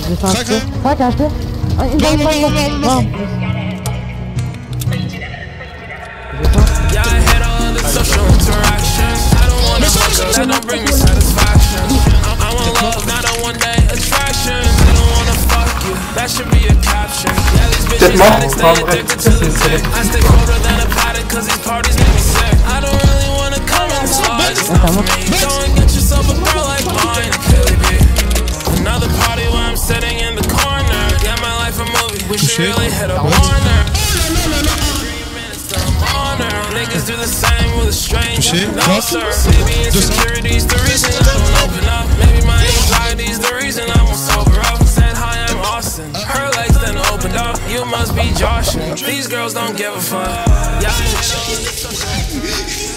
Sag açtı. Tamam. Yeah, I hate all of the social interactions. I don't wanna fuck her, that don't bring me satisfaction. I want love, not a one-day attraction. They don't wanna fuck you, that should be a caption. Yeah, these bitches addicts, they addicted to the dick. I stay colder than a paddock, cause these parties make me sick. I don't really wanna come inside, it's not for me. Go and get yourself a girl like mine, it could be another party where I'm sitting in the corner. Yeah, my life a movie, we should really hit a Warner. Niggas do the same with a stranger. No sir, maybe insecurity's the reason I don't open up. Maybe my anxiety's the reason I won't sober up. Said hi, I'm Austin. Her legs then opened up. You must be Joshing. These girls don't give a fuck. Yeah.